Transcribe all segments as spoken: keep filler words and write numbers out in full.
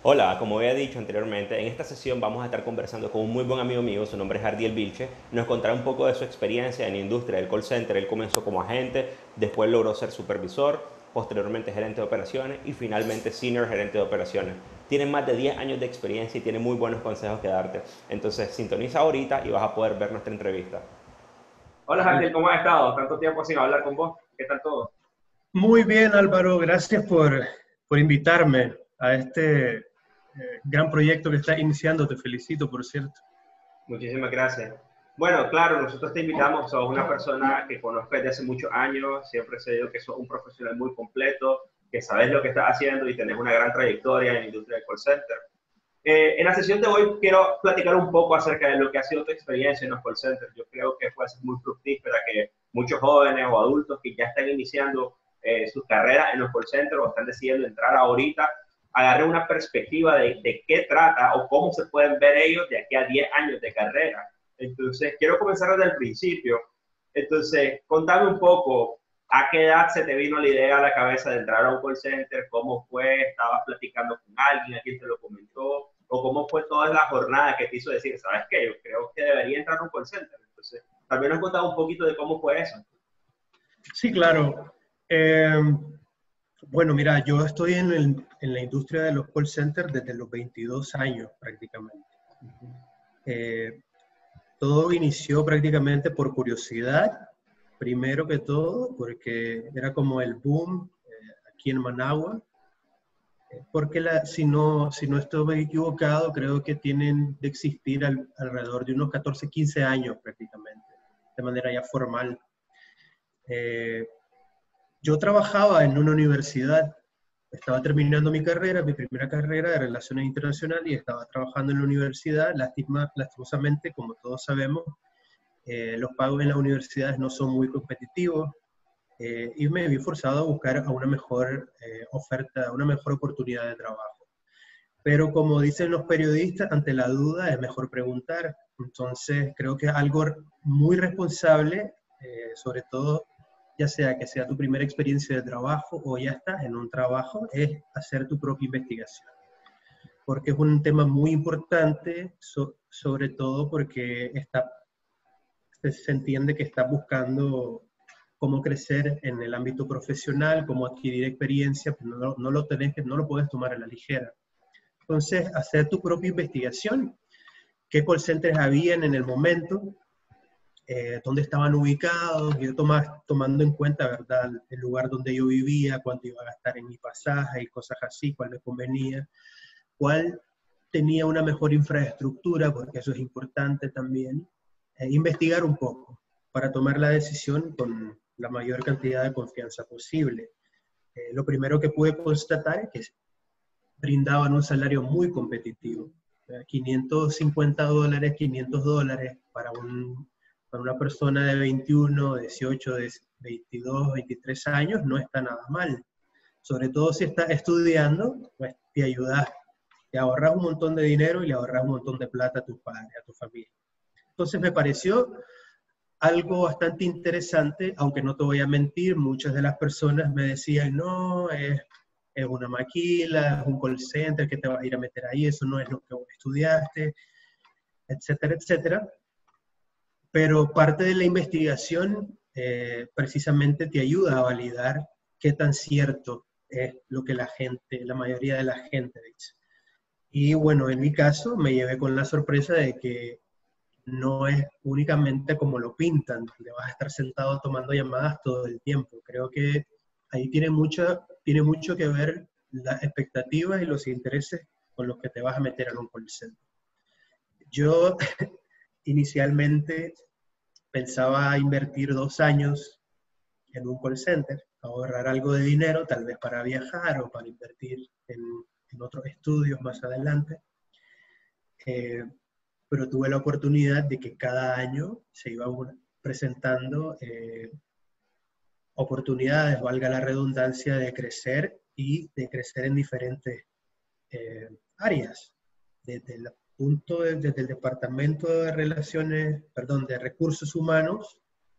Hola, como había dicho anteriormente, en esta sesión vamos a estar conversando con un muy buen amigo mío, su nombre es Ardiel Vilche, nos contará un poco de su experiencia en la industria del call center. Él comenzó como agente, después logró ser supervisor, posteriormente gerente de operaciones y finalmente senior gerente de operaciones. Tiene más de diez años de experiencia y tiene muy buenos consejos que darte. Entonces sintoniza ahorita y vas a poder ver nuestra entrevista. Hola, Javier, ¿cómo has estado? Tanto tiempo sin hablar con vos. ¿Qué tal todo? Muy bien, Álvaro, gracias por, por invitarme a este eh, gran proyecto que estás iniciando. Te felicito, por cierto. Muchísimas gracias. Bueno, claro, nosotros te invitamos, sos una persona que conozco desde hace muchos años, siempre sé yo que sos un profesional muy completo, que sabes lo que estás haciendo y tenés una gran trayectoria en la industria del call center. Eh, en la sesión de hoy quiero platicar un poco acerca de lo que ha sido tu experiencia en los call centers. Yo creo que puede ser muy fructífera que muchos jóvenes o adultos que ya están iniciando eh, sus carreras en los call centers o están decidiendo entrar ahorita, agarren una perspectiva de, de qué trata o cómo se pueden ver ellos de aquí a diez años de carrera. Entonces, quiero comenzar desde el principio. Entonces, contame un poco, ¿a qué edad se te vino la idea a la cabeza de entrar a un call center? ¿Cómo fue? ¿Estabas platicando con alguien? ¿Alguien te lo comentó? ¿O cómo fue toda la jornada que te hizo decir, sabes qué, yo creo que debería entrar a un call center? Entonces, también nos contaba un poquito de cómo fue eso. Sí, claro. Eh, bueno, mira, yo estoy en, el- en la industria de los call centers desde los veintidós años prácticamente. Eh, Todo inició prácticamente por curiosidad, primero que todo, porque era como el boom eh, aquí en Managua. Porque la, si, no, si no estoy equivocado, creo que tienen de existir al, alrededor de unos catorce, quince años prácticamente, de manera ya formal. Eh, yo trabajaba en una universidad, estaba terminando mi carrera, mi primera carrera de Relaciones Internacionales, y estaba trabajando en la universidad. Lastima, lastimosamente, como todos sabemos, eh, los pagos en las universidades no son muy competitivos, eh, y me vi forzado a buscar a una mejor eh, oferta, una mejor oportunidad de trabajo. Pero como dicen los periodistas, ante la duda es mejor preguntar. Entonces, creo que algo muy responsable, eh, sobre todo, ya sea que sea tu primera experiencia de trabajo o ya estás en un trabajo, es hacer tu propia investigación. Porque es un tema muy importante, so, sobre todo porque está, se entiende que estás buscando cómo crecer en el ámbito profesional, cómo adquirir experiencia, pues no, no lo tenés, no lo puedes tomar a la ligera. Entonces, hacer tu propia investigación, qué call centers habían en el momento, eh, dónde estaban ubicados, yo toma, tomando en cuenta, ¿verdad?, el lugar donde yo vivía, cuánto iba a gastar en mi pasaje y cosas así, cuál me convenía, cuál tenía una mejor infraestructura, porque eso es importante también. Eh, investigar un poco para tomar la decisión con la mayor cantidad de confianza posible. Eh, lo primero que pude constatar es que brindaban un salario muy competitivo. quinientos cincuenta dólares, quinientos dólares para, un, para una persona de veintiuno, dieciocho, veintidós, veintitrés años no está nada mal. Sobre todo si estás estudiando, pues te ayudas, te ahorras un montón de dinero y le ahorras un montón de plata a tus padres, a tu familia. Entonces me pareció algo bastante interesante, aunque no te voy a mentir, muchas de las personas me decían, no, es, es una maquila, es un call center, que te vas a ir a meter ahí, eso no es lo que vos estudiaste, etcétera, etcétera. Pero parte de la investigación eh, precisamente te ayuda a validar qué tan cierto es lo que la gente, la mayoría de la gente dice. Y bueno, en mi caso me llevé con la sorpresa de que no es únicamente como lo pintan, donde vas a estar sentado tomando llamadas todo el tiempo. Creo que ahí tiene, mucha, tiene mucho que ver las expectativas y los intereses con los que te vas a meter en un call center. Yo inicialmente pensaba invertir dos años en un call center, ahorrar algo de dinero, tal vez para viajar o para invertir en, en otros estudios más adelante. Eh, pero tuve la oportunidad de que cada año se iba presentando eh, oportunidades, valga la redundancia, de crecer y de crecer en diferentes eh, áreas, desde el punto de, desde el departamento de relaciones, perdón, de recursos humanos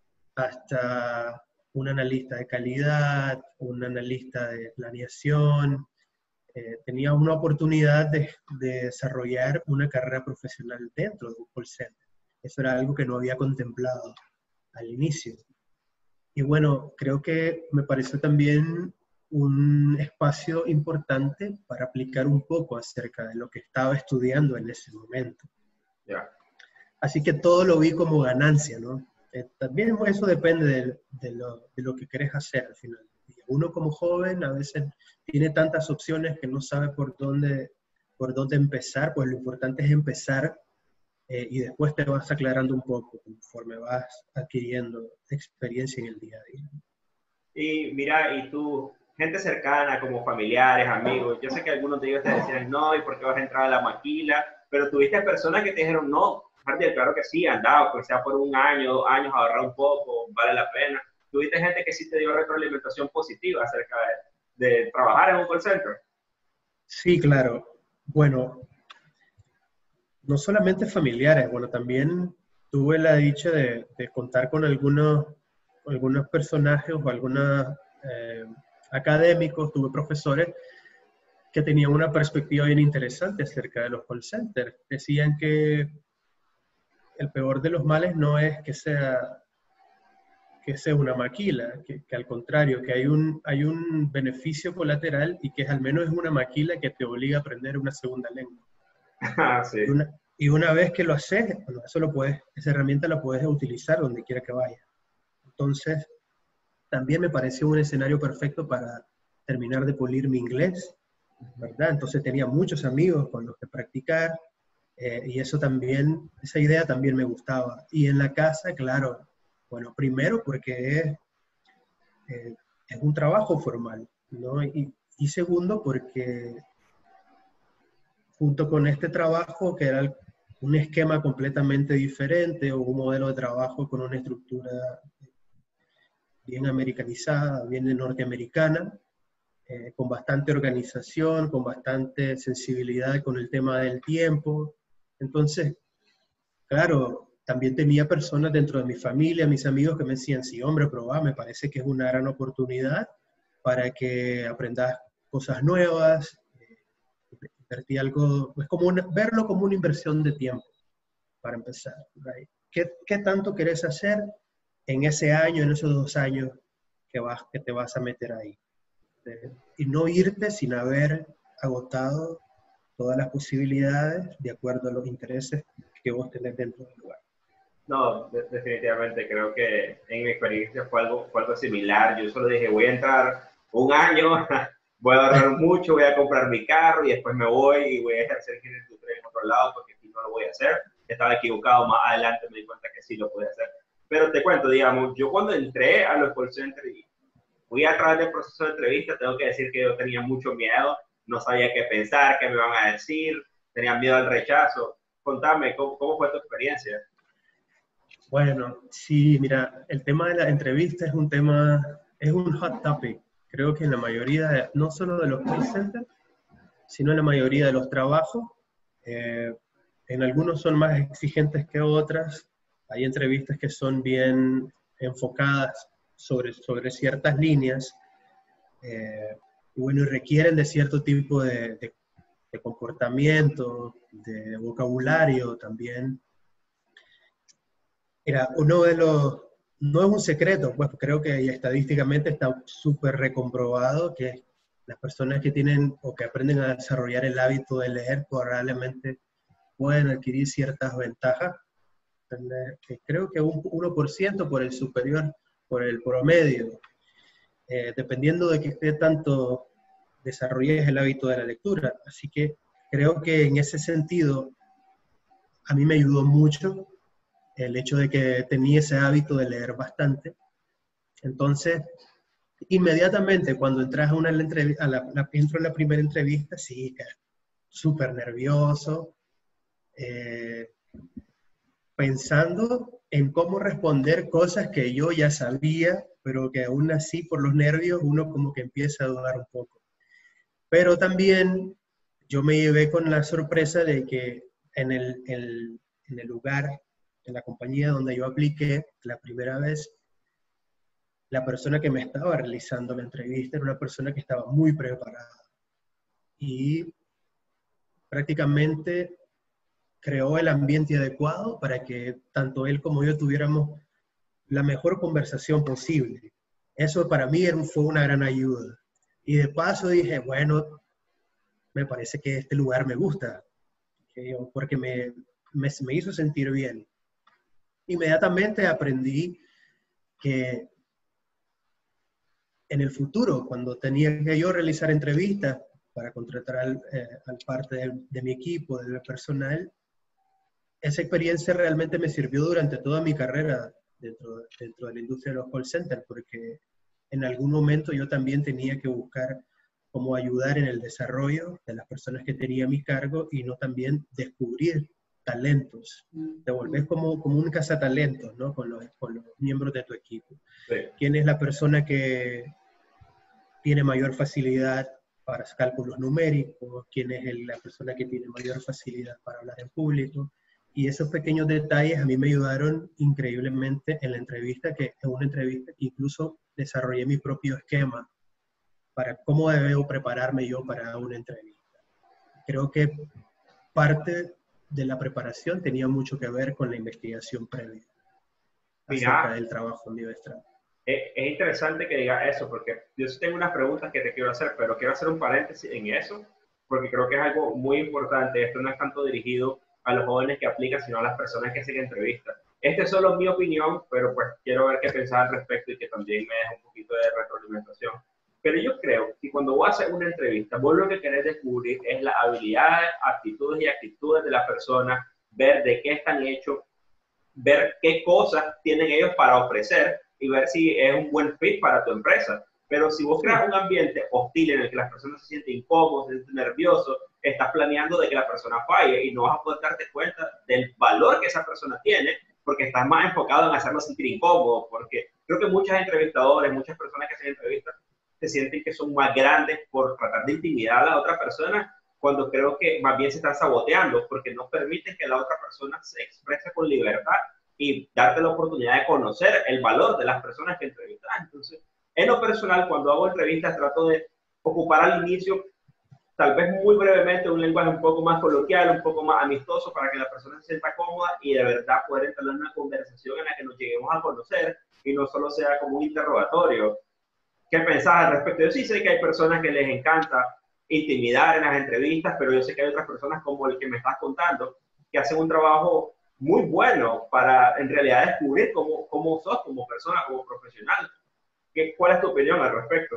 hasta un analista de calidad, un analista de planeación, eh, tenía una oportunidad de, de desarrollar una carrera profesional dentro de un call center. Eso era algo que no había contemplado al inicio. Y bueno, creo que me pareció también un espacio importante para aplicar un poco acerca de lo que estaba estudiando en ese momento. Yeah. Así que todo lo vi como ganancia, ¿no? Eh, también eso depende de, de, lo, de lo que querés hacer al final. Uno como joven a veces tiene tantas opciones que no sabe por dónde, por dónde empezar, pues lo importante es empezar eh, y después te vas aclarando un poco conforme vas adquiriendo experiencia en el día a día. Y mira, y tú, gente cercana, como familiares, amigos, yo sé que algunos de ellos te decían, no, ¿y por qué vas a entrar a la maquila? Pero tuviste personas que te dijeron, no, Jardiel, claro que sí, andaba, pues sea por un año, dos años, ahorrar un poco, vale la pena. ¿Tuviste gente que sí te dio retroalimentación positiva acerca de, de trabajar en un call center? Sí, claro. Bueno, no solamente familiares, bueno, también tuve la dicha de, de contar con algunos, algunos personajes o algunos eh, académicos, tuve profesores que tenían una perspectiva bien interesante acerca de los call centers. Decían que el peor de los males no es que sea, que sea una maquila, que, que al contrario, que hay un, hay un beneficio colateral y que al menos es una maquila que te obliga a aprender una segunda lengua. Ah, sí. Y una, y una vez que lo haces, bueno, eso lo puedes, esa herramienta la puedes utilizar donde quiera que vayas. Entonces, también me pareció un escenario perfecto para terminar de pulir mi inglés, ¿verdad? Entonces tenía muchos amigos con los que practicar, eh, y eso también, esa idea también me gustaba. Y en la casa, claro, bueno, primero porque es, eh, es un trabajo formal, ¿no? Y, y segundo porque junto con este trabajo, que era un esquema completamente diferente o un modelo de trabajo con una estructura bien americanizada, bien norteamericana, eh, con bastante organización, con bastante sensibilidad con el tema del tiempo. Entonces, claro, también tenía personas dentro de mi familia, mis amigos que me decían, sí, hombre, probá, me parece que es una gran oportunidad para que aprendas cosas nuevas, invertir algo, es como una, verlo como una inversión de tiempo, para empezar. Right? ¿Qué, ¿Qué tanto querés hacer en ese año, en esos dos años que, vas, que te vas a meter ahí? Eh, y no irte sin haber agotado todas las posibilidades de acuerdo a los intereses que vos tenés dentro del lugar. No, de definitivamente creo que en mi experiencia fue algo, fue algo similar. Yo solo dije, voy a entrar un año, voy a ahorrar mucho, voy a comprar mi carro y después me voy y voy a ejercer en industria en otro lado porque aquí no lo voy a hacer. Estaba equivocado, más adelante me di cuenta que sí lo podía hacer. Pero te cuento, digamos, yo cuando entré a los call centers y fui a través del proceso de entrevista, tengo que decir que yo tenía mucho miedo, no sabía qué pensar, qué me van a decir, tenía miedo al rechazo. Contame, ¿cómo, cómo fue tu experiencia? Bueno, sí, mira, el tema de la entrevista es un tema, es un hot topic. Creo que en la mayoría, de, no solo de los call centers, sino en la mayoría de los trabajos. Eh, en algunos son más exigentes que otras. Hay entrevistas que son bien enfocadas sobre, sobre ciertas líneas, eh, y bueno, y requieren de cierto tipo de, de, de comportamiento, de vocabulario también. Mira, uno de los, no es un secreto, pues creo que estadísticamente está súper recomprobado que las personas que tienen o que aprenden a desarrollar el hábito de leer probablemente pueden adquirir ciertas ventajas, que creo que un uno por ciento por el superior, por el promedio, eh, dependiendo de que tanto desarrolles el hábito de la lectura. Así que creo que en ese sentido a mí me ayudó mucho el hecho de que tenía ese hábito de leer bastante. Entonces, inmediatamente cuando entras a una entrevista, a la, la, entro en la primera entrevista, sí, súper nervioso, eh, pensando en cómo responder cosas que yo ya sabía, pero que aún así por los nervios uno como que empieza a dudar un poco. Pero también yo me llevé con la sorpresa de que en el, el, en el lugar, en la compañía donde yo apliqué la primera vez, la persona que me estaba realizando la entrevista era una persona que estaba muy preparada. y prácticamente creó el ambiente adecuado para que tanto él como yo tuviéramos la mejor conversación posible. Eso para mí fue una gran ayuda. Y de paso dije, bueno, me parece que este lugar me gusta, porque me, me, me hizo sentir bien. Inmediatamente aprendí que en el futuro, cuando tenía que yo realizar entrevistas para contratar al, eh, al parte de, de mi equipo, del personal, esa experiencia realmente me sirvió durante toda mi carrera dentro, dentro de la industria de los call centers, porque en algún momento yo también tenía que buscar cómo ayudar en el desarrollo de las personas que tenía a mi cargo y no también descubrir talentos. Te volvés como, como un cazatalentos, ¿no? Con los, con los miembros de tu equipo. Sí. ¿Quién es la persona que tiene mayor facilidad para cálculos numéricos? ¿Quién es el, la persona que tiene mayor facilidad para hablar en público? Y esos pequeños detalles a mí me ayudaron increíblemente en la entrevista, que en una entrevista que incluso desarrollé mi propio esquema para cómo debo prepararme yo para una entrevista. Creo que parte de la preparación tenía mucho que ver con la investigación previa Mira, acerca del trabajo universal. Es, es interesante que diga eso, porque yo sí tengo unas preguntas que te quiero hacer, pero quiero hacer un paréntesis en eso, porque creo que es algo muy importante. Esto no es tanto dirigido a los jóvenes que aplican, sino a las personas que hacen entrevistas. Esta es solo mi opinión, pero pues quiero ver qué pensás al respecto y que también me deje un poquito de retroalimentación. Pero yo creo que cuando vos haces una entrevista, vos lo que querés descubrir es las habilidades, aptitudes y actitudes de la persona, ver de qué están hechos, ver qué cosas tienen ellos para ofrecer y ver si es un buen fit para tu empresa. Pero si vos creas un ambiente hostil en el que las personas se sienten incómodas, se sienten nerviosos, estás planeando de que la persona falle y no vas a poder darte cuenta del valor que esa persona tiene porque estás más enfocado en hacerlo sentir incómodo. Porque creo que muchos entrevistadores, muchas personas que hacen entrevistas, se sienten que son más grandes por tratar de intimidar a la otra persona, cuando creo que más bien se están saboteando porque no permiten que la otra persona se exprese con libertad y darte la oportunidad de conocer el valor de las personas que entrevistas. Entonces, en lo personal, cuando hago entrevistas, trato de ocupar al inicio, tal vez muy brevemente, un lenguaje un poco más coloquial, un poco más amistoso, para que la persona se sienta cómoda y de verdad poder entablar una conversación en la que nos lleguemos a conocer y no solo sea como un interrogatorio. ¿Qué pensás al respecto? Yo sí sé que hay personas que les encanta intimidar en las entrevistas, pero yo sé que hay otras personas como el que me estás contando, que hacen un trabajo muy bueno para en realidad descubrir cómo, cómo sos como persona, como profesional. ¿Qué, ¿Cuál es tu opinión al respecto?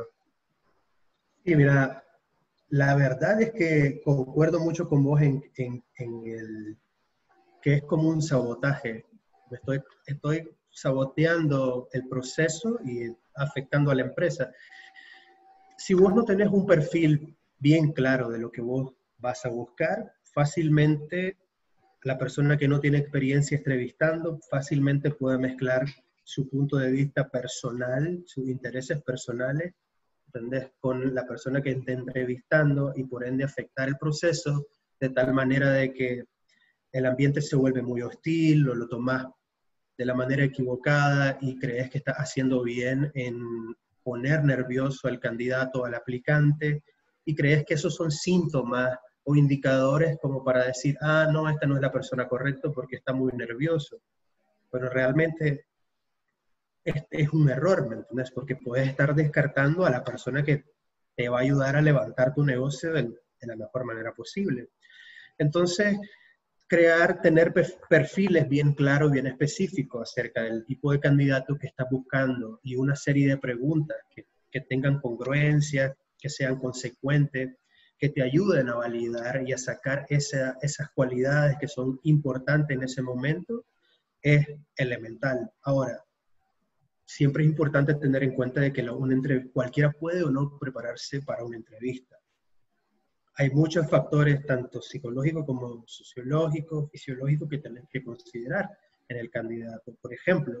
Sí, mira, la verdad es que concuerdo mucho con vos en, en, en el que es como un sabotaje. Estoy, estoy saboteando el proceso y afectando a la empresa. Si vos no tenés un perfil bien claro de lo que vos vas a buscar, fácilmente la persona que no tiene experiencia entrevistando fácilmente puede mezclar su punto de vista personal, sus intereses personales, ¿entendés? Con la persona que está entrevistando y por ende afectar el proceso de tal manera de que el ambiente se vuelve muy hostil o lo tomás de la manera equivocada y crees que estás haciendo bien en poner nervioso al candidato, al aplicante, y crees que esos son síntomas o indicadores como para decir, ah, no, esta no es la persona correcta porque está muy nervioso. Pero realmente es, es un error, ¿me entiendes? Porque puedes estar descartando a la persona que te va a ayudar a levantar tu negocio de, de la mejor manera posible. Entonces, crear, tener perfiles bien claros, bien específicos acerca del tipo de candidato que estás buscando y una serie de preguntas que, que tengan congruencia, que sean consecuentes, que te ayuden a validar y a sacar esa, esas cualidades que son importantes en ese momento, es elemental. Ahora, siempre es importante tener en cuenta de que la, una entre, cualquiera puede o no prepararse para una entrevista. Hay muchos factores, tanto psicológicos como sociológicos, fisiológicos, que tenés que considerar en el candidato. Por ejemplo,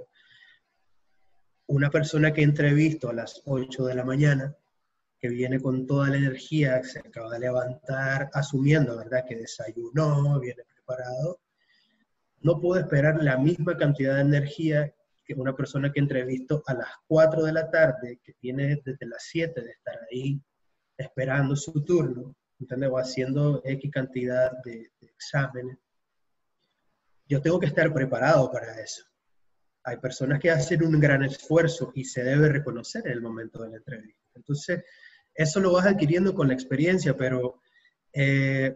una persona que entrevisto a las ocho de la mañana, que viene con toda la energía, se acaba de levantar, asumiendo, ¿verdad?, que desayunó, viene preparado, no puedo esperar la misma cantidad de energía que una persona que entrevisto a las cuatro de la tarde, que tiene desde las siete de estar ahí esperando su turno, ¿entendés? O haciendo X cantidad de, de exámenes. Yo tengo que estar preparado para eso. Hay personas que hacen un gran esfuerzo y se debe reconocer en el momento de la entrevista. Entonces, eso lo vas adquiriendo con la experiencia, pero eh,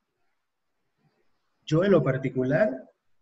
yo en lo particular,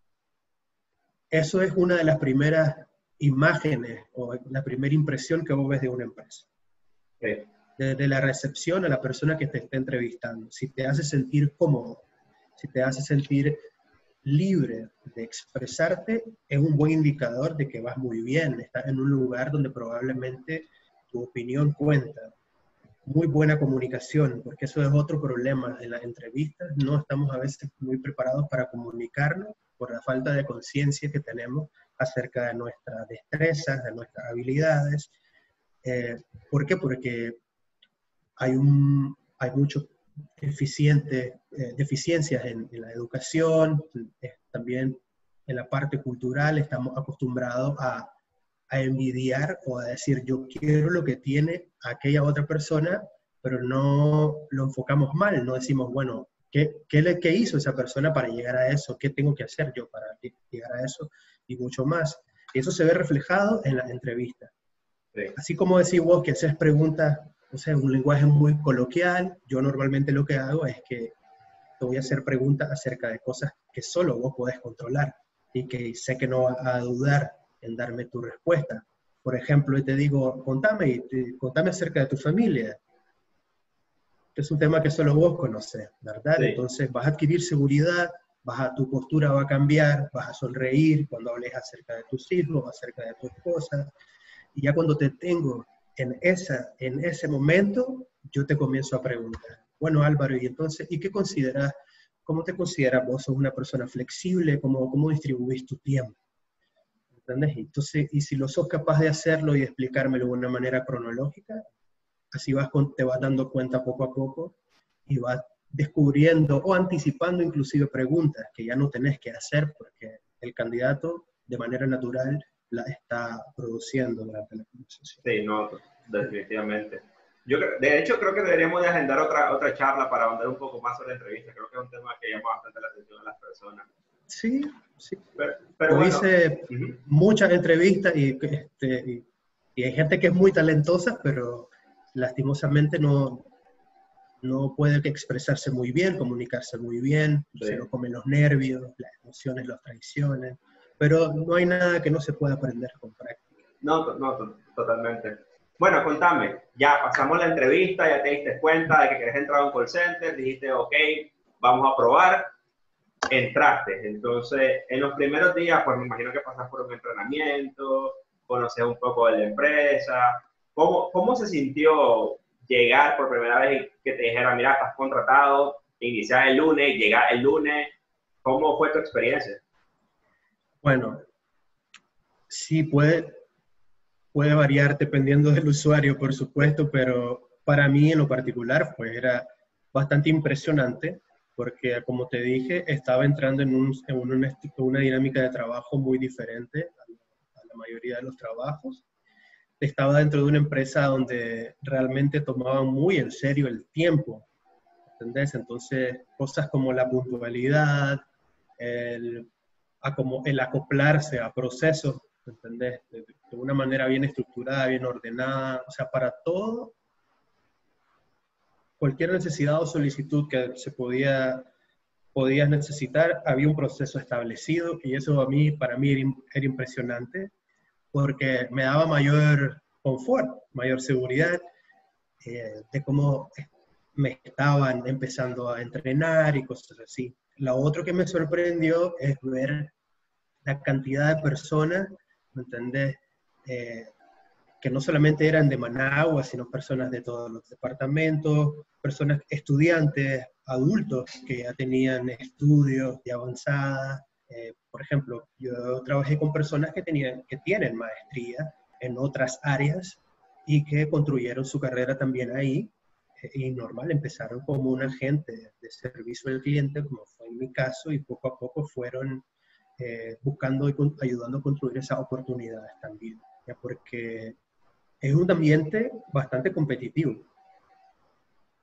eso es una de las primeras imágenes o la primera impresión que vos ves de una empresa. Sí. Desde la recepción a la persona que te está entrevistando. Si te hace sentir cómodo, si te hace sentir libre de expresarte, es un buen indicador de que vas muy bien, estás en un lugar donde probablemente tu opinión cuenta. Muy buena comunicación, porque eso es otro problema en las entrevistas. No estamos a veces muy preparados para comunicarnos por la falta de conciencia que tenemos acerca de nuestras destrezas, de nuestras habilidades. Eh, ¿Por qué? Porque hay, un, hay muchas eh, deficiencias en, en la educación, eh, también en la parte cultural estamos acostumbrados a, a envidiar o a decir yo quiero lo que tiene aquella otra persona, pero no lo enfocamos mal, no decimos, bueno, ¿qué, qué, le, ¿qué hizo esa persona para llegar a eso? ¿Qué tengo que hacer yo para llegar a eso? Y mucho más. Y eso se ve reflejado en las entrevistas. Sí. Así como decís vos que haces preguntas, o sea, un lenguaje muy coloquial, yo normalmente lo que hago es que te voy a hacer preguntas acerca de cosas que solo vos podés controlar y que sé que no vas a dudar en darme tu respuesta. Por ejemplo, y te digo, contame, contame acerca de tu familia. Es un tema que solo vos conocés, ¿verdad? Sí. Entonces vas a adquirir seguridad, vas a, tu postura va a cambiar, vas a sonreír cuando hables acerca de tus hijos, acerca de tu esposa. Y ya cuando te tengo en, esa, en ese momento, yo te comienzo a preguntar, bueno Álvaro, y entonces, ¿y qué consideras? ¿Cómo te consideras vos? ¿Sos una persona flexible? ¿Cómo, cómo distribuís tu tiempo? ¿Entendés? Entonces, y si lo sos capaz de hacerlo y explicármelo de una manera cronológica, así vas con, te vas dando cuenta poco a poco y vas descubriendo o anticipando inclusive preguntas que ya no tenés que hacer porque el candidato de manera natural la está produciendo durante la conversación. Sí, no, definitivamente. Yo, de hecho, creo que deberíamos de agendar otra, otra charla para ahondar un poco más sobre la entrevista. Creo que es un tema que llama bastante la atención a las personas. Sí, sí. Pero, pero Yo bueno, hice uh-huh. muchas entrevistas y, este, y, y hay gente que es muy talentosa, pero lastimosamente no, no puede expresarse muy bien, comunicarse muy bien, sí. Se lo comen los nervios, las emociones los traicionan, pero no hay nada que no se pueda aprender con práctica. No, no, totalmente. Bueno, contame, ya pasamos la entrevista, ya te diste cuenta de que querés entrar a un call center, dijiste, ok, vamos a probar, entraste. Entonces, en los primeros días, pues me imagino que pasas por un entrenamiento, conoces un poco de la empresa. ¿Cómo, cómo se sintió llegar por primera vez y que te dijera, mira, estás contratado, iniciar el lunes, llegar el lunes? ¿Cómo fue tu experiencia? Bueno, sí puede, puede variar dependiendo del usuario, por supuesto, pero para mí en lo particular pues era bastante impresionante porque, como te dije, estaba entrando en, un, en una, una dinámica de trabajo muy diferente a la mayoría de los trabajos. Estaba dentro de una empresa donde realmente tomaban muy en serio el tiempo, ¿entendés? Entonces, cosas como la puntualidad, el, el acoplarse a procesos, ¿entendés? De, de una manera bien estructurada, bien ordenada, o sea, para todo, cualquier necesidad o solicitud que se podía, podías necesitar, había un proceso establecido y eso a mí, para mí era, era impresionante, porque me daba mayor confort, mayor seguridad eh, de cómo me estaban empezando a entrenar y cosas así. Lo otro que me sorprendió es ver la cantidad de personas, ¿me entendés? Eh, que no solamente eran de Managua, sino personas de todos los departamentos, personas, estudiantes, adultos que ya tenían estudios de avanzada. Eh, por ejemplo, yo trabajé con personas que, tenían, que tienen maestría en otras áreas y que construyeron su carrera también ahí. Eh, y normal, empezaron como un agente de servicio al cliente, como fue en mi caso, y poco a poco fueron eh, buscando y con, ayudando a construir esas oportunidades también. ¿Ya? Porque es un ambiente bastante competitivo.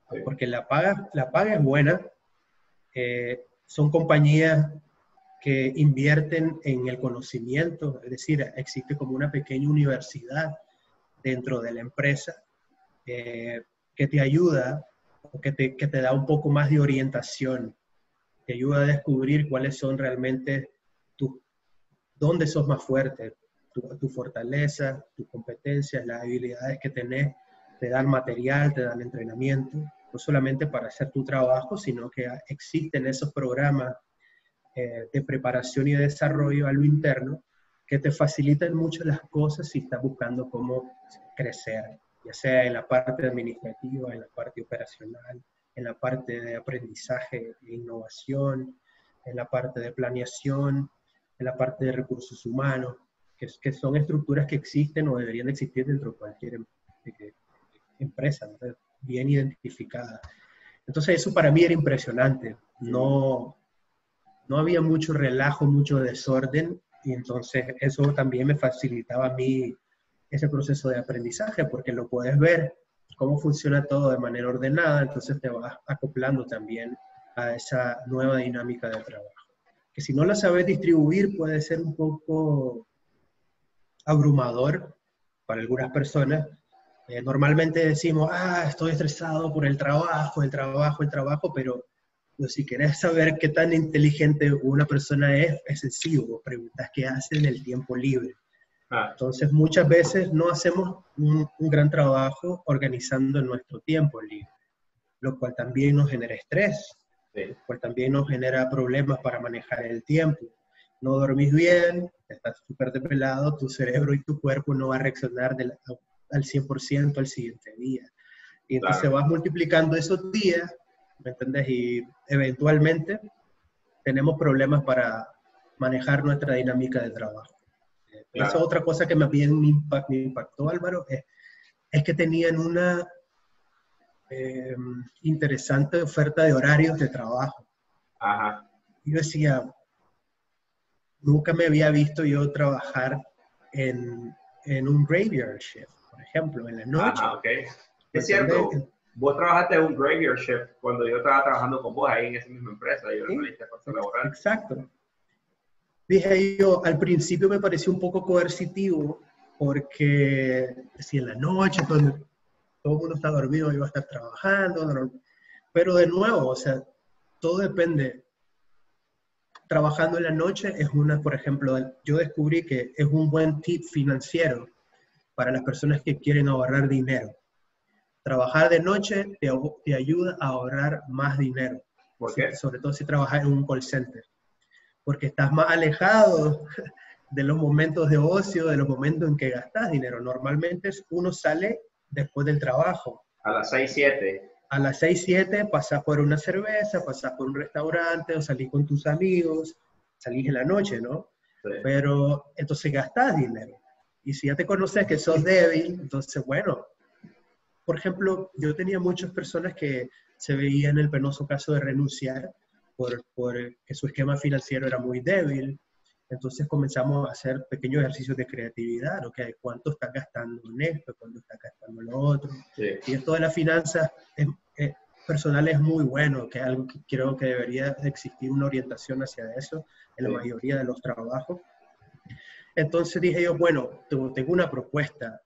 Sí. porque la paga, la paga es buena. Eh, son compañías que invierten en el conocimiento, es decir, existe como una pequeña universidad dentro de la empresa eh, que te ayuda, que te, que te da un poco más de orientación, te ayuda a descubrir cuáles son realmente tus, dónde sos más fuerte, tu, tu fortaleza, tus competencias, las habilidades que tenés, te dan material, te dan entrenamiento, no solamente para hacer tu trabajo, sino que existen esos programas eh, de preparación y de desarrollo a lo interno que te facilitan mucho las cosas si estás buscando cómo crecer, ya sea en la parte administrativa, en la parte operacional, en la parte de aprendizaje e innovación, en la parte de planeación, en la parte de recursos humanos, que, que son estructuras que existen o deberían existir dentro de cualquier em, de, empresa, ¿no? Bien identificada. Entonces eso para mí era impresionante. No, no había mucho relajo, mucho desorden, y entonces eso también me facilitaba a mí ese proceso de aprendizaje, porque lo puedes ver cómo funciona todo de manera ordenada, entonces te vas acoplando también a esa nueva dinámica de trabajo. Que si no la sabes distribuir puede ser un poco abrumador para algunas personas. Eh, normalmente decimos, ah, estoy estresado por el trabajo, el trabajo, el trabajo, pero pues, si querés saber qué tan inteligente una persona es, es sencillo, preguntas qué hace en el tiempo libre. Ah. Entonces, muchas veces no hacemos un, un gran trabajo organizando nuestro tiempo libre, lo cual también nos genera estrés, Sí. lo cual también nos genera problemas para manejar el tiempo. No dormís bien, estás súper desvelado, tu cerebro y tu cuerpo no va a reaccionar de la, al cien por ciento al siguiente día. Y entonces Claro. vas multiplicando esos días, ¿me entiendes? Y eventualmente tenemos problemas para manejar nuestra dinámica de trabajo. Claro. Esa otra cosa que me, bien me, impact, me impactó, Álvaro, es, es que tenían una eh, interesante oferta de horarios de trabajo. Ajá. Yo decía, nunca me había visto yo trabajar en, en un graveyard shift, por ejemplo, en la noche. Ajá, ok. Es cierto, vos trabajaste en un graveyard shift cuando yo estaba trabajando con vos ahí en esa misma empresa, yo ¿Sí? no hice fuerza laboral. Exacto. Dije yo, al principio me pareció un poco coercitivo, porque si en la noche todo, todo el mundo está dormido, yo iba a estar trabajando, pero de nuevo, o sea, todo depende. Trabajando en la noche es una, por ejemplo, yo descubrí que es un buen tip financiero para las personas que quieren ahorrar dinero. Trabajar de noche te, te ayuda a ahorrar más dinero. ¿Por qué? Si, sobre todo si trabajas en un call center. Porque estás más alejado de los momentos de ocio, de los momentos en que gastas dinero. Normalmente uno sale después del trabajo. A las seis, siete. A las seis, siete pasás por una cerveza, pasás por un restaurante o salís con tus amigos, salís en la noche, ¿no? Sí. Pero entonces gastás dinero. Y si ya te conoces que sos débil, entonces, bueno, por ejemplo, yo tenía muchas personas que se veían en el penoso caso de renunciar por, por que su esquema financiero era muy débil. Entonces comenzamos a hacer pequeños ejercicios de creatividad, ¿no? Que cuánto estás gastando en esto, cuánto estás gastando en lo otro. Sí. Y esto de las finanzas es, es, personal es muy bueno, que es algo que creo que debería existir una orientación hacia eso en la Sí. mayoría de los trabajos. Entonces dije yo, bueno, tengo una propuesta.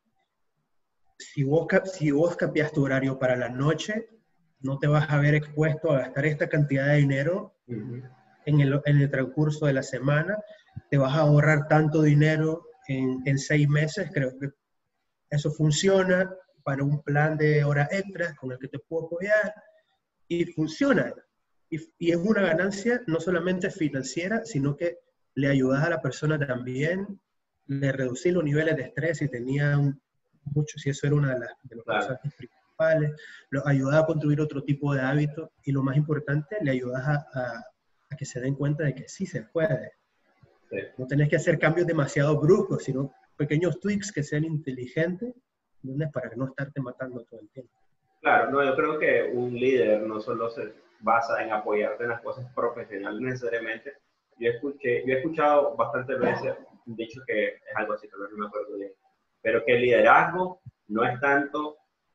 Si vos, si vos cambias tu horario para la noche, no te vas a ver expuesto a gastar esta cantidad de dinero Uh-huh. en, el, en el transcurso de la semana. Te vas a ahorrar tanto dinero en, en seis meses. Creo que eso funciona para un plan de horas extras con el que te puedo apoyar. Y funciona. Y, y es una ganancia no solamente financiera, sino que le ayudas a la persona también, le reducir los niveles de estrés si tenía un, mucho, si eso era una de, las, de los Claro. causantes principales, lo ayudas a construir otro tipo de hábitos y lo más importante, le ayudas a, a, a que se den cuenta de que sí se puede. Sí. No tenés que hacer cambios demasiado bruscos, sino pequeños tweaks que sean inteligentes, ¿no? Para no estarte matando todo el tiempo. Claro, no, yo creo que un líder no solo se basa en apoyarte en las cosas profesionales necesariamente. Yo escuché, yo he escuchado bastantes veces un dicho que es algo así, que no me acuerdo bien, pero que el liderazgo no es tanto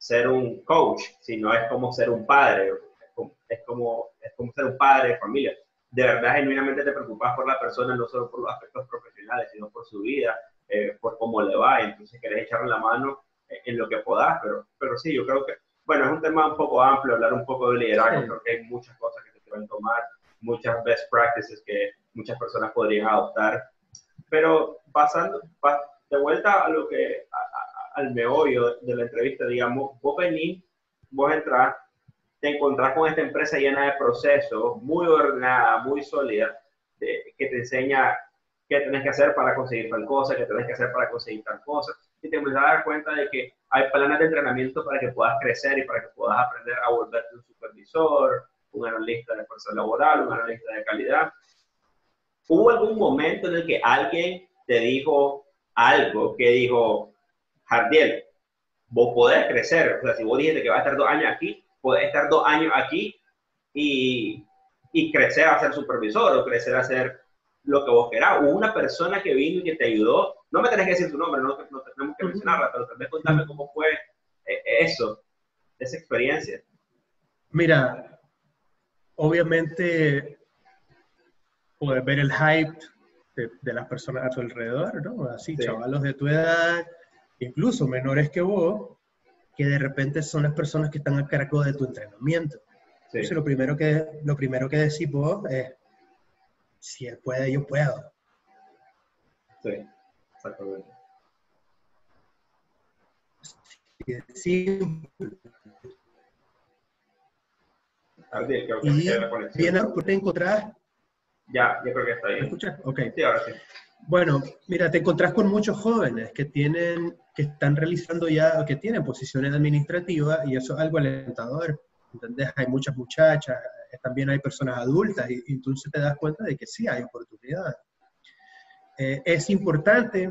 ser un coach, sino es como ser un padre, es como, es como, es como ser un padre de familia. De verdad, genuinamente te preocupas por la persona, no solo por los aspectos profesionales, sino por su vida, eh, por cómo le va, y entonces querés echarle la mano en lo que podás, pero, pero sí, yo creo que, bueno, es un tema un poco amplio, hablar un poco de liderazgo, sí. Creo que hay muchas cosas que se pueden tomar, muchas best practices que muchas personas podrían adoptar, pero pasando, de vuelta a lo que, a, a, al meollo de la entrevista, digamos, vos venís, vos entrás, te encontrás con esta empresa llena de procesos, muy ordenada, muy sólida, de, que te enseña qué tenés que hacer para conseguir tal cosa, qué tenés que hacer para conseguir tal cosa, y te empiezas a dar cuenta de que hay planes de entrenamiento para que puedas crecer y para que puedas aprender a volverte un supervisor, un analista de fuerza laboral, un analista de calidad. ¿Hubo algún momento en el que alguien te dijo algo que dijo, Jardiel, vos podés crecer? O sea, si vos dijiste que vas a estar dos años aquí, podés estar dos años aquí y, y crecer a ser supervisor o crecer a ser lo que vos querás. Hubo una persona que vino y que te ayudó. No me tenés que decir tu nombre, no, no tenemos que mencionarla, pero tal vez contame cómo fue eh, eso, esa experiencia. Mira, obviamente puedes ver el hype de, de las personas a tu alrededor, ¿no? Así, sí. Chavalos de tu edad, incluso menores que vos, que de repente son las personas que están a cargo de tu entrenamiento. Sí. Entonces, lo primero que, lo primero que decís vos es, si él puede, yo puedo. Sí, exactamente. Sí. Ardiel, creo que y se queda la conexión. Viene, te encontrás. Ya, yo creo que está bien. ¿Me escuchas? Ok. Sí, ahora sí. Bueno, mira, te encontrás con muchos jóvenes que tienen, que están realizando ya, que tienen posiciones administrativas, y eso es algo alentador, ¿entendés? Hay muchas muchachas, también hay personas adultas, y, y entonces te das cuenta de que sí hay oportunidades. Eh, es importante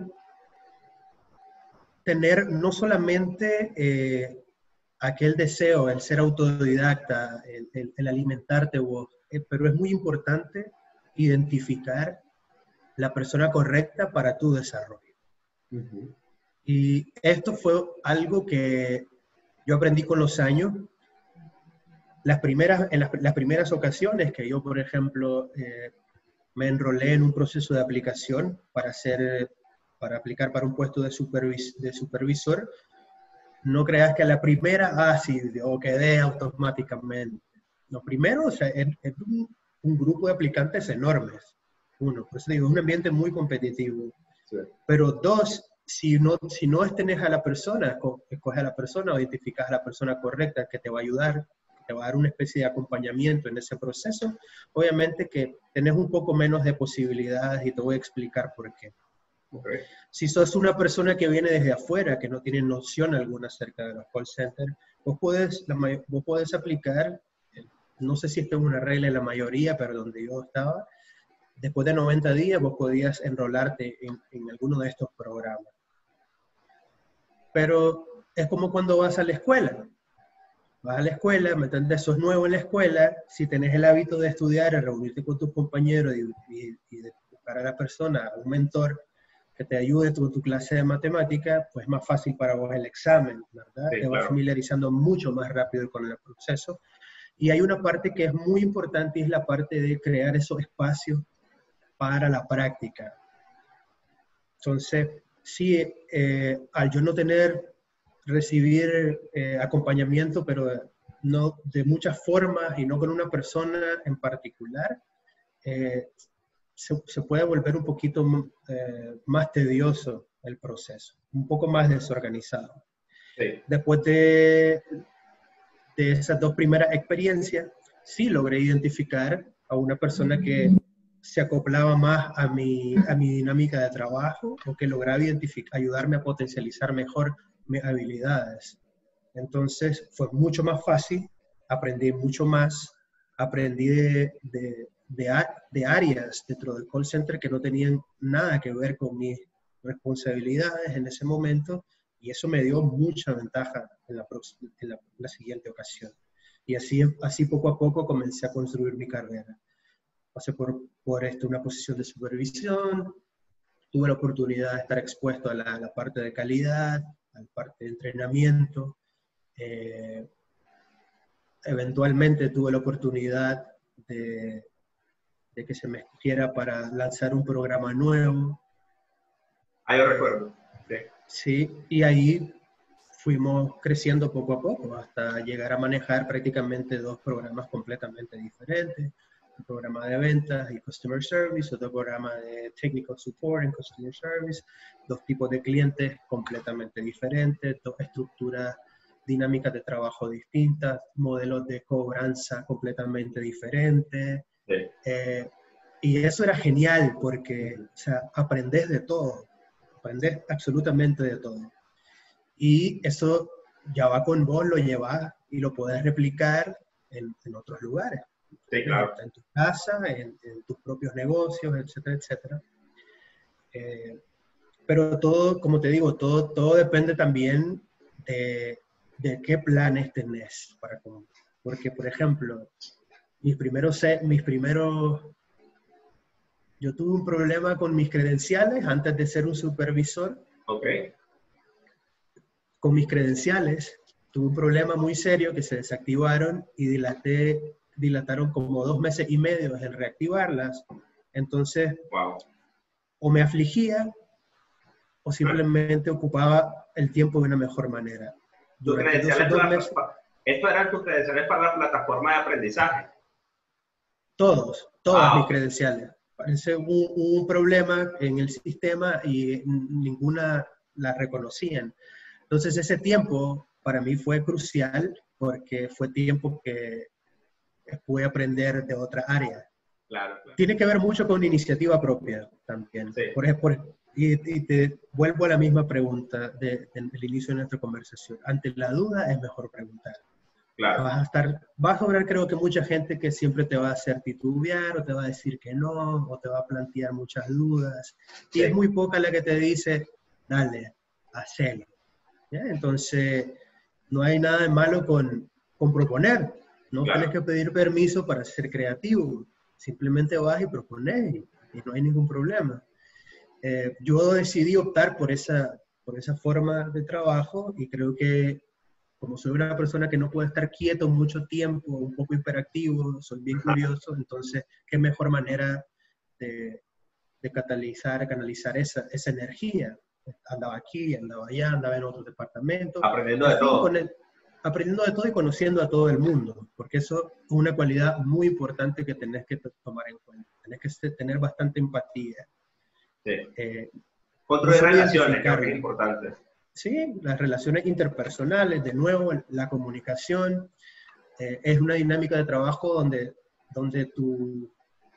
tener no solamente eh, aquel deseo, el ser autodidacta, el, el, el alimentarte vos, eh, pero es muy importante identificar la persona correcta para tu desarrollo. Uh-huh. Y esto fue algo que yo aprendí con los años. Las primeras, en las, las primeras ocasiones que yo, por ejemplo, eh, me enrolé en un proceso de aplicación para, hacer, para aplicar para un puesto de, supervis, de supervisor, no creas que a la primera, ah, sí, yo quedé automáticamente. Lo primero, o sea, es, es un, un grupo de aplicantes enormes. Uno, por eso digo, es un ambiente muy competitivo. Sí. Pero dos, si no, si no tenés a la persona, escoges a la persona o identificas a la persona correcta que te va a ayudar, que te va a dar una especie de acompañamiento en ese proceso, obviamente que tenés un poco menos de posibilidades, y te voy a explicar por qué. Okay. Si sos una persona que viene desde afuera, que no tiene noción alguna acerca de los call centers, vos podés, la, vos podés aplicar, no sé si esto es una regla en la mayoría, pero donde yo estaba, después de noventa días vos podías enrolarte en, en alguno de estos programas. Pero es como cuando vas a la escuela. Vas a la escuela, ¿me entiendes? Sos nuevo en la escuela, si tenés el hábito de estudiar, de reunirte con tus compañeros y, y, y de buscar a la persona, a un mentor que te ayude con tu clase de matemática, pues es más fácil para vos el examen, ¿verdad? Sí, te vas claro. familiarizando mucho más rápido con el proceso. Y hay una parte que es muy importante, y es la parte de crear esos espacios para la práctica. Entonces, sí, eh, al yo no tener, recibir eh, acompañamiento, pero no de muchas formas y no con una persona en particular, eh, se, se puede volver un poquito eh, más tedioso el proceso, un poco más desorganizado. Sí. Después de, de esas dos primeras experiencias, sí logré identificar a una persona que se acoplaba más a mi, a mi dinámica de trabajo, o que lograba identificar, ayudarme a potencializar mejor mis habilidades. Entonces fue mucho más fácil, aprendí mucho más, aprendí de, de, de, de áreas dentro del call center que no tenían nada que ver con mis responsabilidades en ese momento, y eso me dio mucha ventaja en la, en la, la siguiente ocasión. Y así, así poco a poco comencé a construir mi carrera. Pasé por, por esto, una posición de supervisión, tuve la oportunidad de estar expuesto a la, a la parte de calidad, a la parte de entrenamiento, Eh, eventualmente tuve la oportunidad de, de que se me escogiera para lanzar un programa nuevo. Ah, yo recuerdo. Sí. Sí, y ahí fuimos creciendo poco a poco hasta llegar a manejar prácticamente dos programas completamente diferentes. Un programa de ventas y Customer Service, otro programa de Technical Support and Customer Service, dos tipos de clientes completamente diferentes, dos estructuras dinámicas de trabajo distintas, modelos de cobranza completamente diferentes. Sí. Eh, y eso era genial porque, o sea, aprendes de todo, aprendes absolutamente de todo. Y eso ya va con vos, lo llevas y lo puedes replicar en, en otros lugares. Sí, claro. En tu casa, en, en tus propios negocios, etcétera, etcétera. Eh, pero todo, como te digo, todo, todo depende también de, de qué planes tenés para comer. Porque, por ejemplo, mis primeros, mis primeros, yo tuve un problema con mis credenciales antes de ser un supervisor. Ok. Con mis credenciales tuve un problema muy serio que se desactivaron y dilaté, dilataron como dos meses y medio en reactivarlas. Entonces, wow. O me afligía o simplemente ocupaba el tiempo de una mejor manera. ¿Tus credenciales dos para, meses, ¿Esto eran tus credenciales para la plataforma de aprendizaje? Todos, todas ah, mis okay. credenciales. Parece un, un problema en el sistema y ninguna la reconocían. Entonces ese tiempo para mí fue crucial porque fue tiempo que pude aprender de otra área. Claro, claro. Tiene que ver mucho con iniciativa propia también. Sí. Por ejemplo, y, y te vuelvo a la misma pregunta de, de, del inicio de nuestra conversación. Ante la duda es mejor preguntar. Claro. Vas a estar, vas a ver, creo que mucha gente que siempre te va a hacer titubear o te va a decir que no, o te va a plantear muchas dudas. Y sí. es muy poca la que te dice, dale, hacelo. ¿Ya? Entonces, no hay nada de malo con, con proponer. No claro. tienes que pedir permiso para ser creativo. Simplemente vas y propones y, y no hay ningún problema. Eh, yo decidí optar por esa, por esa forma de trabajo y creo que como soy una persona que no puede estar quieto mucho tiempo, un poco hiperactivo, soy bien curioso, entonces qué mejor manera de, de catalizar, canalizar esa, esa energía. Andaba aquí, andaba allá, andaba en otros departamentos. Aprendiendo de todo. Con el, aprendiendo de todo y conociendo a todo el mundo, porque eso es una cualidad muy importante que tenés que tomar en cuenta. Tenés que tener bastante empatía. Sí. Eh, Construir relaciones, creo que es importante. Sí, las relaciones interpersonales, de nuevo, la comunicación, eh, es una dinámica de trabajo donde, donde tu,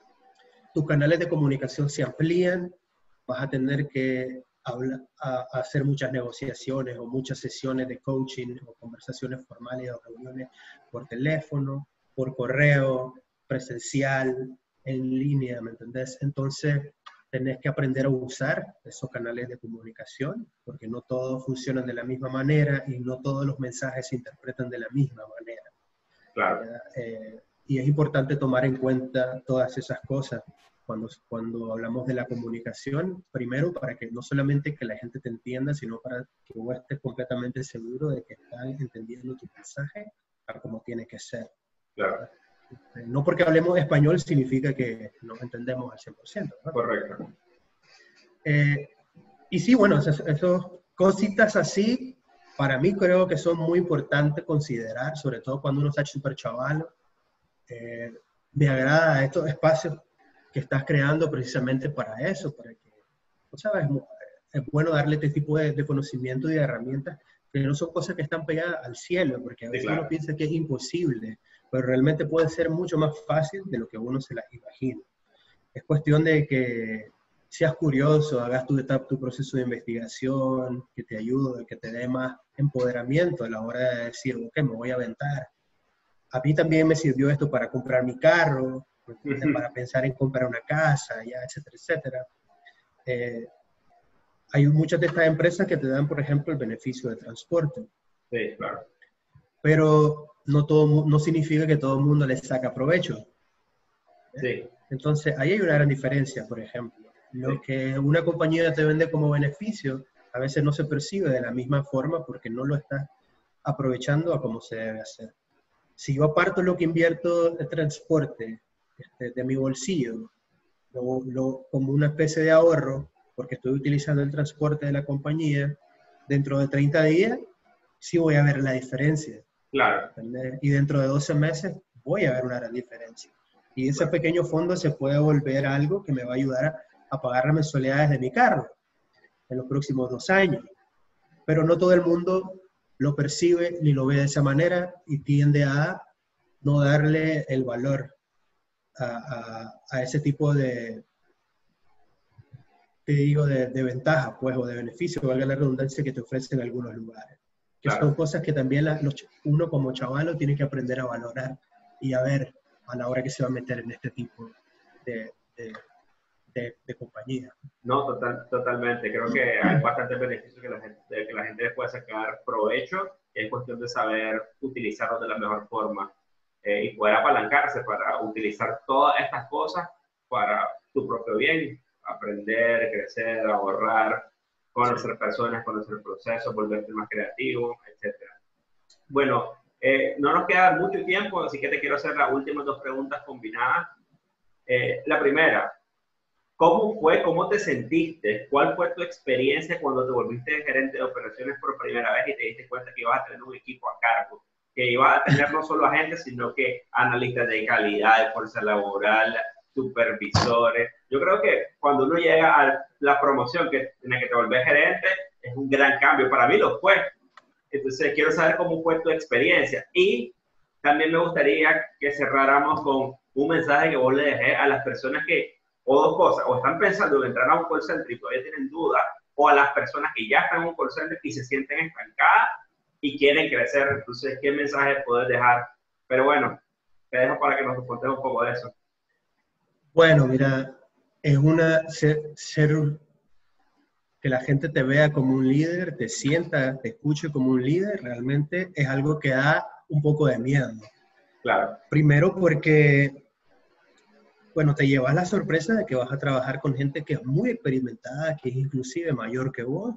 tus canales de comunicación se amplían, vas a tener que hablar, a, a hacer muchas negociaciones o muchas sesiones de coaching o conversaciones formales o reuniones por teléfono, por correo, presencial, en línea, ¿me entendés? Entonces, tenés que aprender a usar esos canales de comunicación, porque no todos funcionan de la misma manera y no todos los mensajes se interpretan de la misma manera. Claro. Eh, y es importante tomar en cuenta todas esas cosas cuando, cuando hablamos de la comunicación, primero para que no solamente que la gente te entienda, sino para que vos estés completamente seguro de que están entendiendo tu mensaje a como tiene que ser. Claro. No porque hablemos español significa que nos entendemos al cien por ciento, ¿no? Correcto. Eh, y sí, bueno, esas, esas cositas así, para mí creo que son muy importantes considerar, sobre todo cuando uno está súper chaval. Eh, me agrada estos espacios que estás creando precisamente para eso, para que, ¿sabes? Es bueno darle este tipo de, de conocimiento y de herramientas que no son cosas que están pegadas al cielo, porque a veces sí, claro. uno piensa que es imposible, pero realmente puede ser mucho más fácil de lo que uno se la imagina. Es cuestión de que seas curioso, hagas tu, tu proceso de investigación, que te ayude, que te dé más empoderamiento a la hora de decir, ok, me voy a aventar. A mí también me sirvió esto para comprar mi carro, uh-huh. para pensar en comprar una casa, ya, etcétera, etcétera. Eh, hay muchas de estas empresas que te dan, por ejemplo, el beneficio de transporte. Sí, claro. Pero no, todo, no significa que todo el mundo les saca provecho. ¿eh? Sí. Entonces, ahí hay una gran diferencia, por ejemplo. Lo sí. que una compañía te vende como beneficio, a veces no se percibe de la misma forma porque no lo estás aprovechando a cómo se debe hacer. Si yo aparto lo que invierto de transporte este, de mi bolsillo, lo, lo, como una especie de ahorro, porque estoy utilizando el transporte de la compañía, dentro de treinta días sí voy a ver la diferencia. Claro. ¿Entendés? Y dentro de doce meses voy a ver una gran diferencia. Y ese pequeño fondo se puede volver algo que me va a ayudar a, a pagar las mensualidades de mi carro en los próximos dos años. Pero no todo el mundo lo percibe ni lo ve de esa manera y tiende a no darle el valor a, a, a ese tipo de, te digo, de, de ventaja, pues, o de beneficio, valga la redundancia, que te ofrecen algunos lugares. Que Claro. son cosas que también la, los, uno como chavalo tiene que aprender a valorar y a ver a la hora que se va a meter en este tipo de, de, de, de compañía. No, total, totalmente. Creo que hay bastantes beneficios que la gente, que la gente puede sacar provecho. Es cuestión de saber utilizarlos de la mejor forma eh, y poder apalancarse para utilizar todas estas cosas para tu propio bien. Aprender, crecer, ahorrar, conocer personas, conocer procesos, volverte más creativo, etcétera. Bueno, eh, no nos queda mucho tiempo, así que te quiero hacer las últimas dos preguntas combinadas. Eh, la primera, ¿cómo fue, cómo te sentiste? ¿Cuál fue tu experiencia cuando te volviste gerente de operaciones por primera vez y te diste cuenta que ibas a tener un equipo a cargo? Que ibas a tener no solo agentes, sino que analistas de calidad, de fuerza laboral, supervisores. Yo creo que cuando uno llega a la promoción que, en la que te volvés gerente, es un gran cambio. Para mí lo fue. Entonces, quiero saber cómo fue tu experiencia. Y también me gustaría que cerráramos con un mensaje que vos le dejé a las personas que, o dos cosas, o están pensando en entrar a un call center y todavía tienen dudas, o a las personas que ya están en un call center y se sienten estancadas y quieren crecer. Entonces, ¿qué mensaje puedes dejar? Pero bueno, te dejo para que nos contes un poco de eso. Bueno, mira, es una, ser, ser, que la gente te vea como un líder, te sienta, te escuche como un líder, realmente es algo que da un poco de miedo. Claro. Primero porque, bueno, te llevas la sorpresa de que vas a trabajar con gente que es muy experimentada, que es inclusive mayor que vos,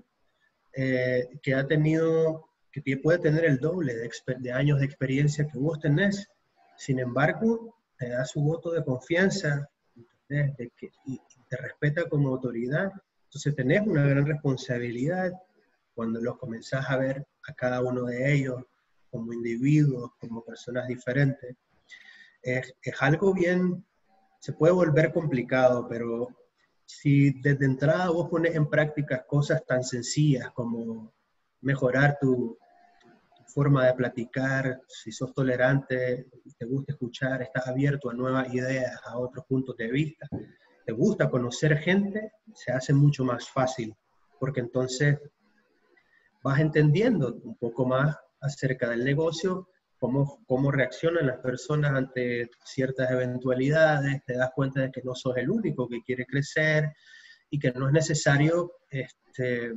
eh, que ha tenido, que puede tener el doble de, de años de experiencia que vos tenés. Sin embargo, te da su voto de confianza, de que, y te respeta como autoridad. Entonces tenés una gran responsabilidad cuando los comenzás a ver a cada uno de ellos como individuos, como personas diferentes. Es, es algo bien, se puede volver complicado, pero si desde entrada vos pones en práctica cosas tan sencillas como mejorar tu, tu forma de platicar, si sos tolerante, te gusta escuchar, estás abierto a nuevas ideas, a otros puntos de vista, te gusta conocer gente, se hace mucho más fácil, porque entonces vas entendiendo un poco más acerca del negocio, cómo, cómo reaccionan las personas ante ciertas eventualidades, te das cuenta de que no sos el único que quiere crecer y que no es necesario este,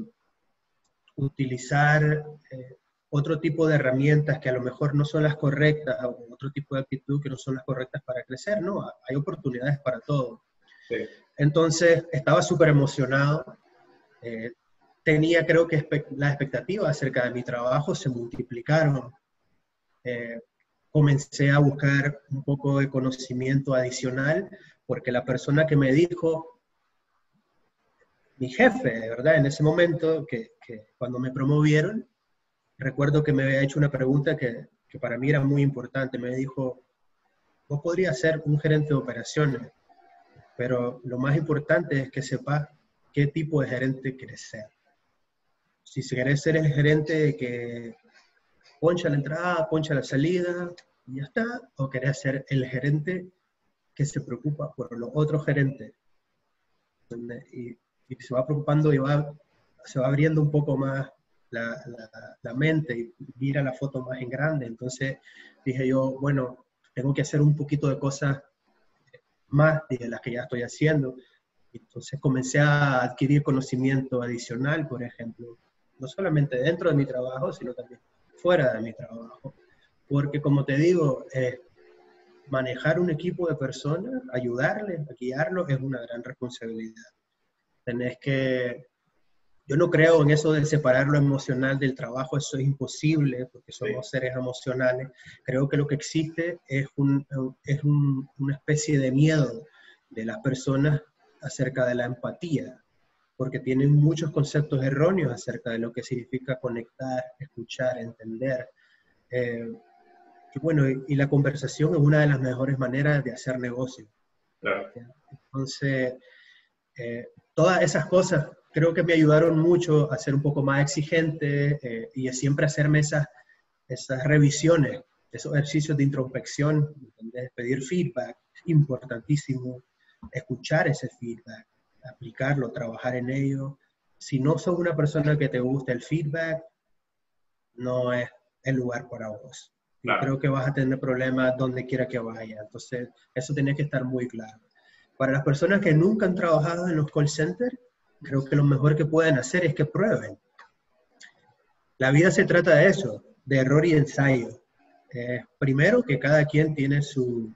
utilizar eh, otro tipo de herramientas que a lo mejor no son las correctas, o otro tipo de actitud que no son las correctas para crecer, no, hay oportunidades para todo. Sí. Entonces, estaba súper emocionado, eh, tenía creo que espe- las expectativas acerca de mi trabajo se multiplicaron. Eh, comencé a buscar un poco de conocimiento adicional, porque la persona que me dijo, mi jefe, de verdad, en ese momento, que, que cuando me promovieron, recuerdo que me había hecho una pregunta que, que para mí era muy importante. Me dijo, vos podrías ser un gerente de operaciones, pero lo más importante es que sepas qué tipo de gerente querés ser. Si querés ser el gerente que poncha la entrada, poncha la salida, y ya está, o querés ser el gerente que se preocupa por los otros gerentes. Y, y se va preocupando y va, se va abriendo un poco más la, la, la mente y mira la foto más en grande. Entonces dije yo, bueno, tengo que hacer un poquito de cosas más de las que ya estoy haciendo. Entonces comencé a adquirir conocimiento adicional, por ejemplo, no solamente dentro de mi trabajo, sino también fuera de mi trabajo. Porque como te digo, eh, manejar un equipo de personas, ayudarles, guiarlos, es una gran responsabilidad. Tenés que yo no creo en eso de separar lo emocional del trabajo, eso es imposible porque somos Sí. seres emocionales. Creo que lo que existe es, un, es un, una especie de miedo de las personas acerca de la empatía, porque tienen muchos conceptos erróneos acerca de lo que significa conectar, escuchar, entender. Eh, y bueno, y, y la conversación es una de las mejores maneras de hacer negocio. Claro. Entonces, eh, todas esas cosas creo que me ayudaron mucho a ser un poco más exigente eh, y a siempre hacerme esas, esas revisiones, esos ejercicios de introspección, ¿entendés? Pedir feedback, importantísimo, escuchar ese feedback, aplicarlo, trabajar en ello. Si no sos una persona que te gusta el feedback, no es el lugar para vos. Y Claro. creo que vas a tener problemas donde quiera que vaya. Entonces, eso tiene que estar muy claro. Para las personas que nunca han trabajado en los call centers, creo que lo mejor que pueden hacer es que prueben. La vida se trata de eso, de error y ensayo. Eh, primero, que cada quien tiene su,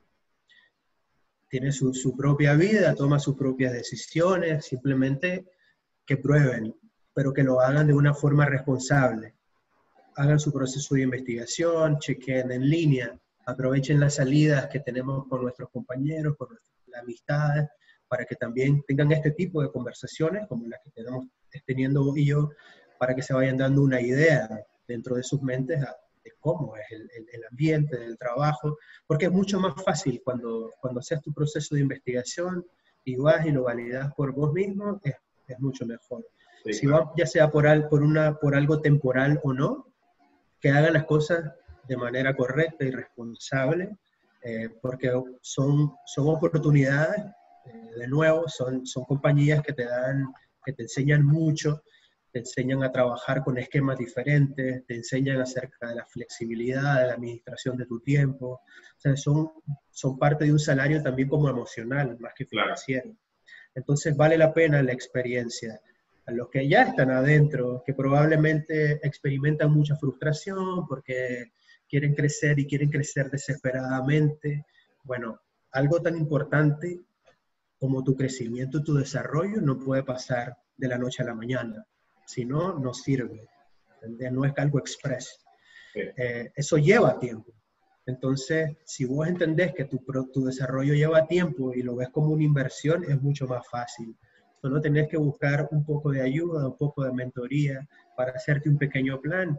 tiene su, su propia vida, toma sus propias decisiones, simplemente que prueben, pero que lo hagan de una forma responsable. Hagan su proceso de investigación, chequen en línea, aprovechen las salidas que tenemos con nuestros compañeros, con nuestras amistades, para que también tengan este tipo de conversaciones como las que tenemos teniendo vos y yo, para que se vayan dando una idea dentro de sus mentes de cómo es el, el, el ambiente del trabajo, porque es mucho más fácil cuando, cuando haces tu proceso de investigación y vas y lo validas por vos mismo, es, es mucho mejor. Sí, Si claro. va, ya sea por, al, por, una, por algo temporal o no, que hagan las cosas de manera correcta y responsable, eh, porque son, son oportunidades, eh, de nuevo, son, son compañías que te dan, que te enseñan mucho, te enseñan a trabajar con esquemas diferentes, te enseñan acerca de la flexibilidad, de la administración de tu tiempo, o sea, son, son parte de un salario también como emocional, más que Claro. financiero. Entonces vale la pena la experiencia. A los que ya están adentro, que probablemente experimentan mucha frustración porque quieren crecer y quieren crecer desesperadamente. Bueno, algo tan importante como tu crecimiento, tu desarrollo, no puede pasar de la noche a la mañana. Si no, no sirve. ¿Entendés? No es algo express. Sí. Eh, eso lleva tiempo. Entonces, si vos entendés que tu, tu desarrollo lleva tiempo y lo ves como una inversión, es mucho más fácil. Solo tenés que buscar un poco de ayuda, un poco de mentoría para hacerte un pequeño plan.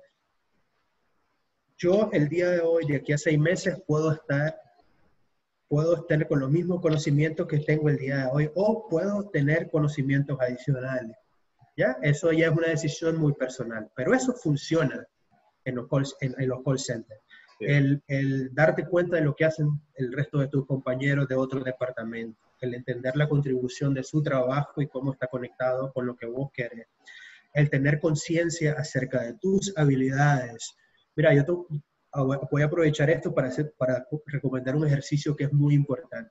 Yo el día de hoy, de aquí a seis meses, puedo estar, puedo estar con los mismos conocimientos que tengo el día de hoy o puedo tener conocimientos adicionales. ¿Ya? Eso ya es una decisión muy personal, pero eso funciona en los call, en, en los call centers. Sí. El, el darte cuenta de lo que hacen el resto de tus compañeros de otro departamento, el entender la contribución de su trabajo y cómo está conectado con lo que vos querés, el tener conciencia acerca de tus habilidades. Mira, yo te, voy a aprovechar esto para, hacer, para recomendar un ejercicio que es muy importante.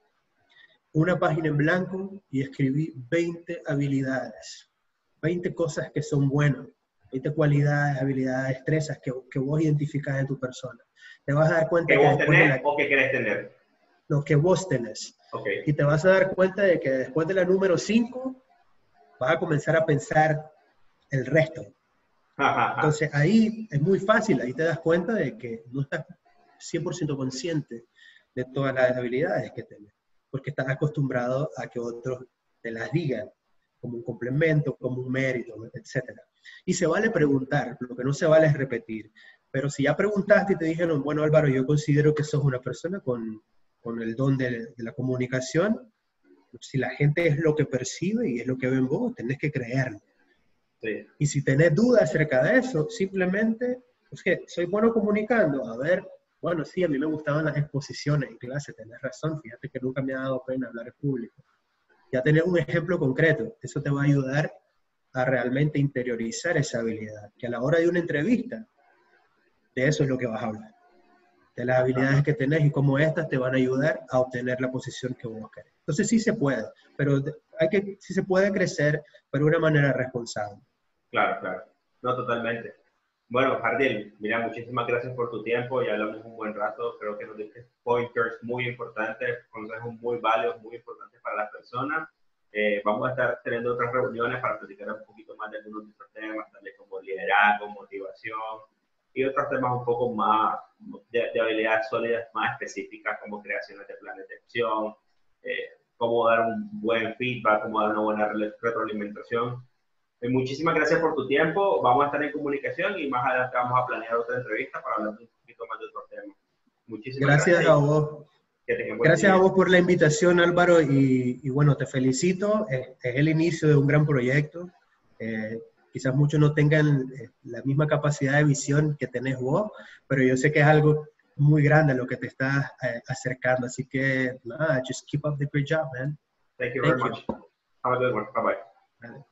Una página en blanco y escribí veinte habilidades, veinte cosas que son buenas, veinte cualidades, habilidades, destrezas que, que vos identificás en tu persona. Te vas a dar cuenta ¿Que que vos después tenés de la, o que querés tener? lo que vos tenés. Okay. Y te vas a dar cuenta de que después de la número cinco vas a comenzar a pensar el resto. Entonces ahí es muy fácil, ahí te das cuenta de que no estás cien por ciento consciente de todas las habilidades que tienes, porque estás acostumbrado a que otros te las digan como un complemento, como un mérito, etcétera. Y se vale preguntar, lo que no se vale es repetir. Pero si ya preguntaste y te dijeron, bueno Álvaro, yo considero que sos una persona con, con el don de, de la comunicación, si la gente es lo que percibe y es lo que ve en vos, tenés que creerlo. Sí. Y si tenés dudas acerca de eso, simplemente, es que soy bueno comunicando, a ver, bueno, sí, a mí me gustaban las exposiciones en clase, tenés razón, fíjate que nunca me ha dado pena hablar en público. Ya tener un ejemplo concreto, eso te va a ayudar a realmente interiorizar esa habilidad, que a la hora de una entrevista, de eso es lo que vas a hablar, de las habilidades que tenés y cómo estas te van a ayudar a obtener la posición que vos querés. Entonces sí se puede, pero hay que, sí se puede crecer, pero de una manera responsable. Claro, claro. No, totalmente. Bueno, Jardiel, mira, muchísimas gracias por tu tiempo. Ya hablamos un buen rato. Creo que nos diste pointers muy importantes, consejos muy válidos, muy importantes para las personas. Eh, vamos a estar teniendo otras reuniones para platicar un poquito más de algunos de otros temas, tales como liderazgo, motivación y otros temas un poco más de, de habilidades sólidas más específicas como creaciones de planes de acción, eh, cómo dar un buen feedback, cómo dar una buena retroalimentación. Eh, muchísimas gracias por tu tiempo, vamos a estar en comunicación y más adelante vamos a planear otra entrevista para hablar un poquito más de otros temas. Muchísimas Gracias gracias. a vos. Que tengan buen Gracias día. a vos por la invitación, Álvaro, y, y bueno, te felicito. Es, es el inicio de un gran proyecto. Eh, quizás muchos no tengan eh, la misma capacidad de visión que tenés vos, pero yo sé que es algo muy grande a lo que te estás eh, acercando. Así que, nada, just keep up the great job, man. Thank you Thank very you. much. Have a good one. Bye-bye. Vale.